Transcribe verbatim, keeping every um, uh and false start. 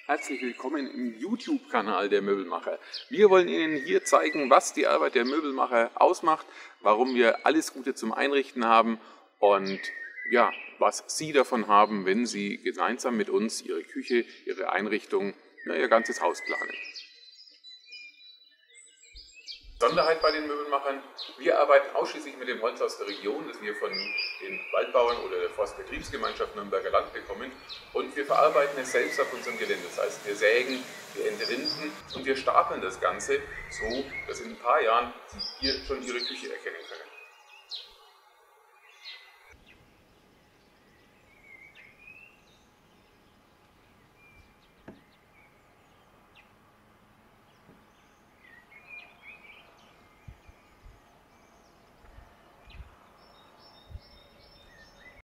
Herzlich willkommen im YouTube-Kanal der Möbelmacher. Wir wollen Ihnen hier zeigen, was die Arbeit der Möbelmacher ausmacht, warum wir alles Gute zum Einrichten haben und ja, was Sie davon haben, wenn Sie gemeinsam mit uns Ihre Küche, Ihre Einrichtung, na, Ihr ganzes Haus planen. Besonderheit bei den Möbelmachern: Wir arbeiten ausschließlich mit dem Holz aus der Region, das wir von den Waldbauern oder der Forstbetriebsgemeinschaft Nürnberger Land bekommen, und wir verarbeiten es selbst auf unserem Gelände. Das heißt, wir sägen, wir entrinden und wir stapeln das Ganze so, dass in ein paar Jahren Sie hier schon Ihre Küche erkennen können.